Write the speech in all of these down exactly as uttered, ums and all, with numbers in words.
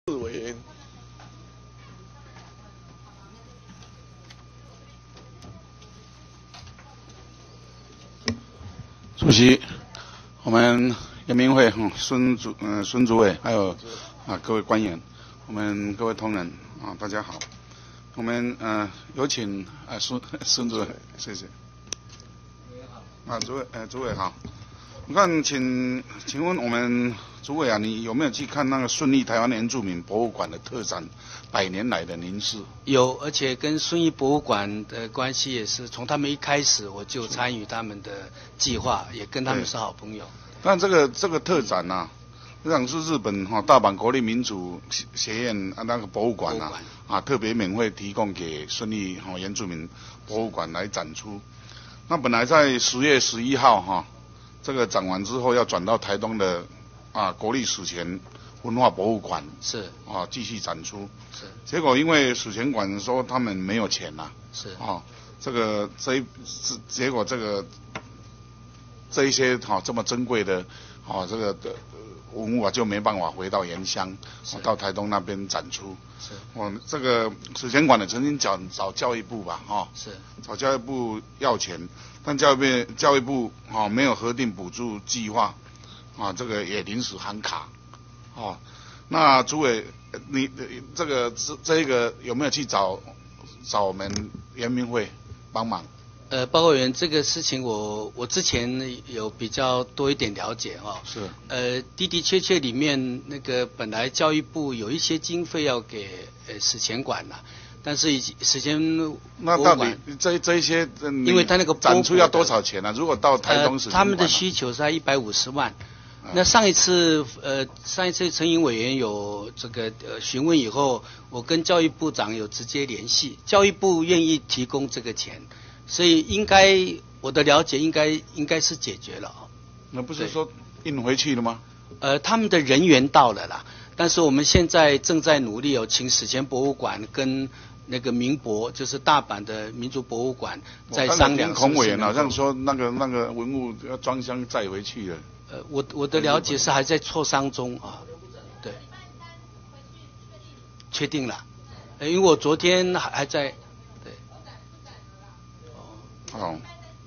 委员。 主席，我们人民会哈孙主嗯孙主委，还有啊各位官员，我们各位同仁啊大家好，我们呃有请啊孙孙主委，谢谢。啊主委呃主委好，我看请请问我们主委啊，你有没有去看那个顺义台湾原住民博物馆的特展百年来的凝视？ 有，而且跟顺义博物馆的关系也是从他们一开始我就参与他们的计划，也跟他们是好朋友。 但这个这个特展呐、啊，这场是日本哈、哦、大阪国立民主学院啊那个博物馆啊啊特别免费提供给顺义哈、哦、原住民博物馆来展出。那本来在十月十一号哈、哦，这个展完之后要转到台东的啊国立史前文化博物馆是啊继续展出。 是。 结果因为史前馆说他们没有钱呐、啊。 是。 哦，这个这一结果这个。这一些哈、哦、这么珍贵的，哦这个的文物啊就没办法回到原乡，哦、到台东那边展出。 是。 哦，这个史前馆呢曾经找找教育部吧，哈、哦。 是。找教育部要钱，但教育部教育部哦没有核定补助计划，啊、哦、这个也临时喊卡，哦，那主委你这个这这一个有没有去找找我们原民会帮忙？ 呃，报告委员，这个事情我我之前有比较多一点了解哈、哦。 是。 呃，的的确确里面那个本来教育部有一些经费要给呃史前馆呐、啊，但是史前那到底这这一些，嗯、 因为他那个展出要多少钱呢、啊？如果到台东史前馆、啊呃， 他们的需求是在一百五十万。嗯、那上一次呃上一次陈颖委员有这个呃询问以后，我跟教育部长有直接联系，教育部愿意提供这个钱。所以应该我的了解应该应该是解决了。 那不是说运回去了吗？ 呃，他们的人员到了啦，但是我们现在正在努力哦，请史前博物馆跟那个民博，就是大阪的民族博物馆在商量。 孔委员好像说那个那个文物要装箱载回去了。 呃，我我的了解是还在磋商中啊。对。确定了，呃，因为我昨天还还在。 哦，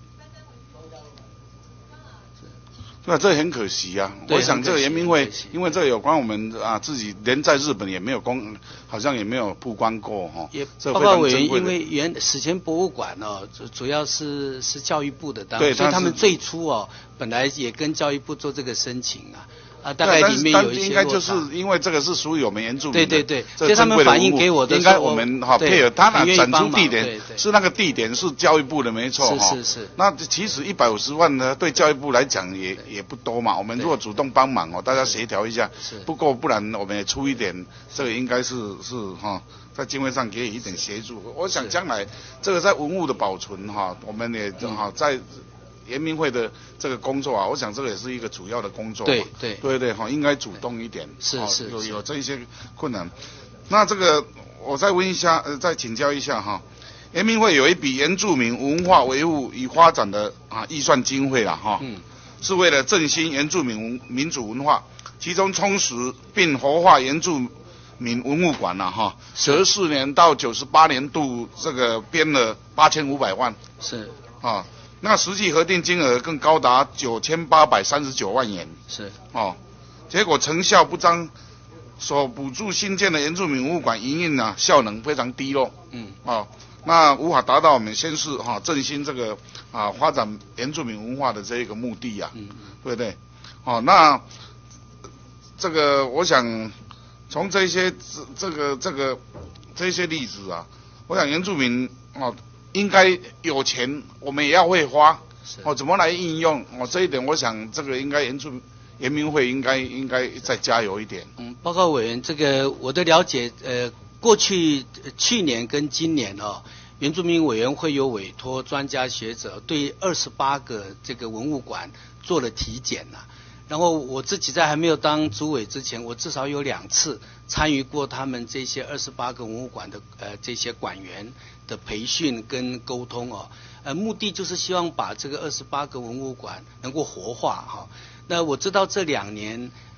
对啊，这很可惜啊。我想这个原民会，因为这有关我们啊自己，连在日本也没有公，好像也没有曝光过哈。 也报告委员，因为原史前博物馆哦，主主要是是教育部的单位，所以他们最初哦，本来也跟教育部做这个申请啊。啊，大概里面有一些应该就是因为这个是属于我们原住民的， 对对对，所以他们反映给我的， 应该我们哈配合他那展出地点是那个地点是教育部的没错哈，是是是。 那其实一百五十万呢，对教育部来讲也也不多嘛，我们如果主动帮忙哦，大家协调一下，不够不然我们也出一点，这个应该是是哈，在经费上给予一点协助。我想将来这个在文物的保存哈，我们也哈在。原民会的这个工作啊，我想这个也是一个主要的工作。 对对对对哈，应该主动一点。 是是有有这一些困难。那这个我再问一下，呃，再请教一下哈，原民会有一笔原住民文化维护与发展的啊预算经费啦哈，嗯，是为了振兴原住民民主文化，其中充实并活化原住民文物馆啦哈，十四年到九十八年度这个编了八千五百万。 是啊。那实际核定金额更高达九千八百三十九万元， 是哦，结果成效不彰，所补助新建的原住民文物馆营运啊效能非常低落，嗯，哦，那无法达到我们先是哈、哦、振兴这个啊发展原住民文化的这一个目的呀、啊，嗯，对不对？哦，那这个我想从这些这这个这个这些例子啊，我想原住民哦。应该有钱，我们也要会花，哦，怎么来应用？哦，这一点我想这个应该原住原民会应该应该再加油一点。 嗯，报告委员，这个我的了解，呃，过去去年跟今年哦，原住民委员会有委托专家学者对二十八个这个文物馆做了体检呐、啊。然后我自己在还没有当主委之前，我至少有两次参与过他们这些二十八个文物馆的呃这些馆员的培训跟沟通哦，呃目的就是希望把这个二十八个文物馆能够活化哈、哦。那我知道这两年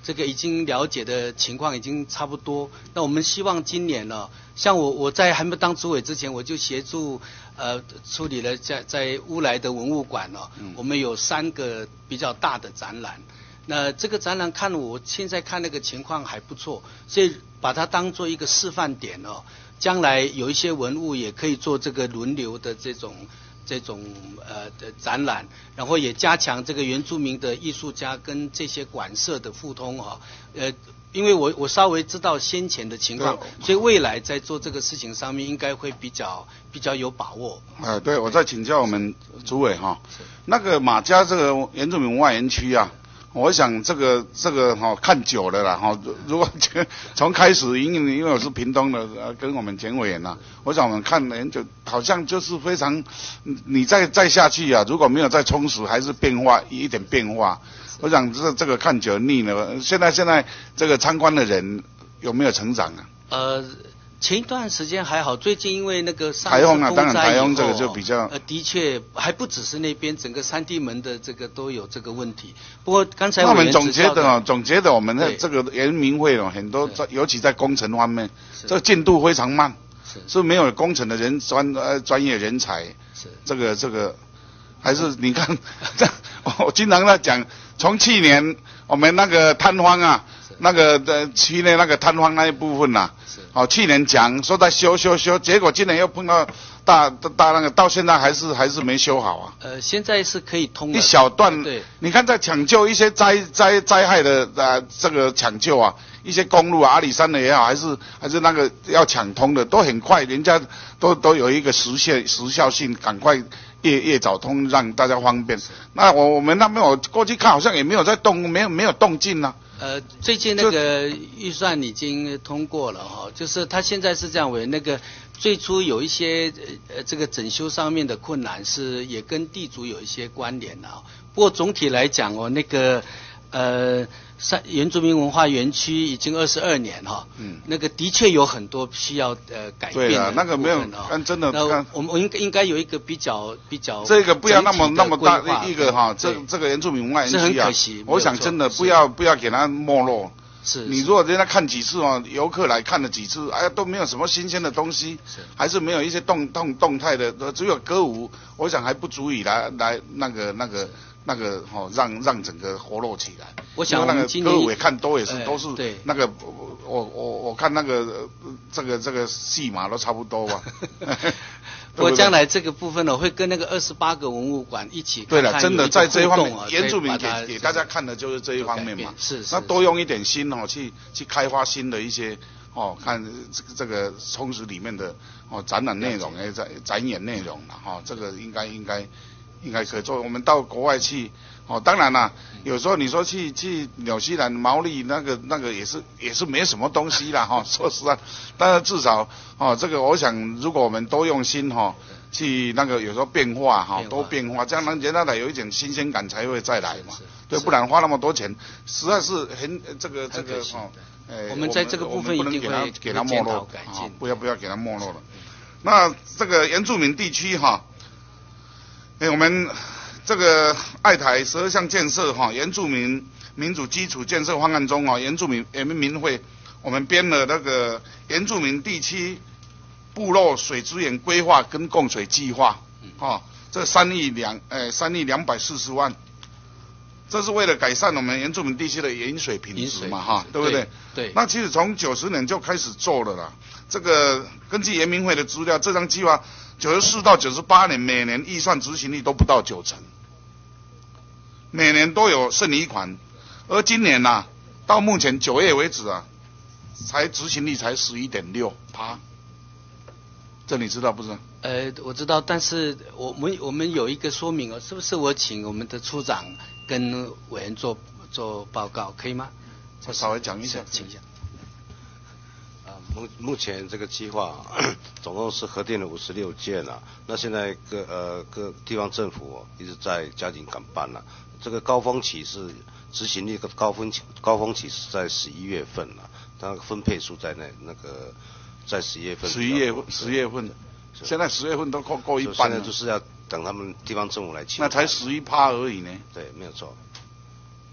这个已经了解的情况已经差不多。那我们希望今年呢，像我我在还没当主委之前，我就协助呃处理了在在乌来的文物馆哦，嗯、我们有三个比较大的展览。那这个展览看我现在看那个情况还不错，所以把它当做一个示范点哦，将来有一些文物也可以做这个轮流的这种。这种呃的展览，然后也加强这个原住民的艺术家跟这些馆舍的互通哈、哦，呃，因为我我稍微知道先前的情况，所以未来在做这个事情上面应该会比较比较有把握。 呃，对，我再请教我们主委哈，那个马家这个原住民文化园区啊。我想这个这个哈、哦、看久了啦哈、哦，如果从开始因为因为我是屏东的，呃，跟我们前委员呐，我想我们看人就好像就是非常，你再再下去啊，如果没有再充实，还是变化一点变化。我想这这个看久了腻了。现在现在这个参观的人有没有成长啊？ 呃。前一段时间还好，最近因为那个上台风啊，当然台风这个就比较呃，的确还不只是那边，整个三地门的这个都有这个问题。不过刚才我们总结的哦，总结的我们的这个原民会哦，很多在尤其在工程方面，这个进度非常慢，是是没有工程的人专呃专业人才，是这个这个还是你看，这我经常在讲，从去年我们那个摊荒啊。那个的区内那个摊荒那一部分呐、啊，哦，去年讲说在修修修，结果今年又碰到大大那个，到现在还是还是没修好啊。 呃，现在是可以通的。 一小段， 对， 你看在抢救一些灾灾灾害的呃这个抢救啊，一些公路啊，阿里山的也好，还是还是那个要抢通的，都很快，人家都都有一个时限时效性，赶快越越早通，让大家方便。那我我们那边我过去看，好像也没有在动，没有没有动静啊。 呃，最近那个预算已经通过了哈、哦，就是他现在是这样为那个最初有一些呃这个整修上面的困难是也跟地主有一些关联的、哦，不过总体来讲哦，那个呃三原住民文化园区已经二十二年哈、哦，嗯，那个的确有很多需要呃改变的部分。 对啊，那个没有，但真的， 那我们我应该应该有一个比较比较这个不要那么那么大一个哈，这这个原住民文化园区啊， 是很可惜。 我想真的不要不要给它没落。 是， 你如果人家看几次哦，游客来看了几次，哎呀都没有什么新鲜的东西，是还是没有一些动动动态的，只有歌舞，我想还不足以来来那个那个那个哦，让让整个活络起来。 我想那个歌舞也看多也是、 呃、 都是对那个我我我看那个这个这个戏码都差不多吧。 不过将来这个部分呢，会跟那个二十八个文物馆一起看看。 对了，真的在这一方面，原住民给给大家看的就是这一方面嘛。 是是。 那多用一点心哦，去去开发新的一些哦，看这个这个充实里面的哦展览内容，哎展展演内容了哈、哦，这个应该应该应该可以做。我们到国外去。哦，当然啦，有时候你说去去纽西兰毛利那个那个也是也是没什么东西啦哈、哦，说实在，但是至少哦，这个我想如果我们多用心哈、哦，去那个有时候变化哈、哦，多变化，这样让人家来有一点新鲜感才会再来嘛，对，不然花那么多钱，实在是很这个这个哈， 哎，我们在这个部分一定会给它没落改进、哦， 不要不要给它没落了。那这个原住民地区哈，哎我们。这个爱台十二项建设哈，原住民民主基础建设方案中啊，原住民原民会我们编了那个原住民地区部落水资源规划跟供水计划，啊，这三亿两呃三亿两百四十万，这是为了改善我们原住民地区的饮水品质嘛哈，对不对？ 对。 那其实从九十年就开始做了啦，这个根据原民会的资料，这张计划九十四到九十八年每年预算执行率都不到九成。每年都有剩余款，而今年呐、啊，到目前九月为止啊，才执行率才十一点六趴，这你知道不是？ 呃，我知道，但是我们我们有一个说明哦，是不是我请我们的处长跟委员做做报告，可以吗？ 我稍微讲一下， 请一下。 啊，目目前这个计划总共是核定了五十六件了，那现在各呃各地方政府、哦、一直在加紧赶办了。这个高峰期是执行力的高峰期，高峰期是在十一月份了，它分配数在那那个在十一月份。 十一月份，十月份，现在十月份都够够一半了。 现在就是要等他们地方政府来清。 那才十一趴而已呢。 对，没有错。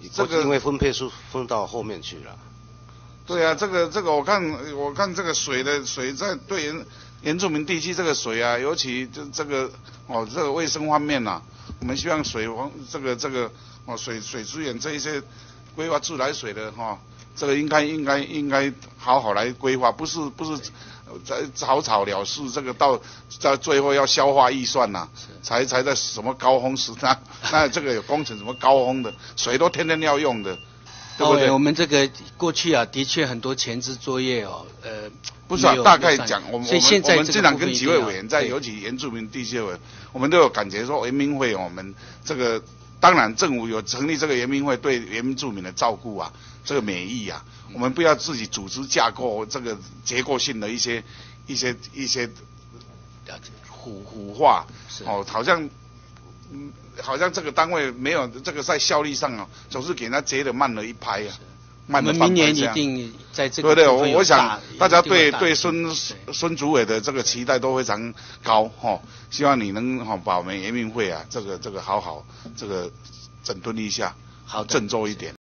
这个因为分配数分到后面去了。 对啊，这个这个我看我看这个水的水在对原原住民地区这个水啊，尤其就这个哦这个卫生方面呐、啊，我们希望水这个这个哦水水资源这一些规划自来水的哈、哦，这个应该应该应该好好来规划，不是不是在草草了事，这个到到最后要消化预算呐、啊，才才在什么高峰时那那这个有工程什么高峰的水都天天要用的。对不对？ 哦、我们这个过去啊，的确很多前置作业哦，呃， 不是啊，大概讲，我们所以现在我们经常跟几位委员在，尤其原住民地区委员，我们都有感觉说，原民会我们这个，当然政府有成立这个原民会，对原住民的照顾啊，这个美意啊，我们不要自己组织架构这个结构性的一些一些一些腐腐化，哦，好像。嗯，好像这个单位没有这个在效率上啊，总是给他接的慢了一拍啊，慢了半拍。 我们明年一定在这个对不对？我我想大家对对孙对孙主委的这个期待都非常高哈、哦，希望你能哈、哦、把我们原民会啊这个这个好好这个整顿一下， 好振作一点。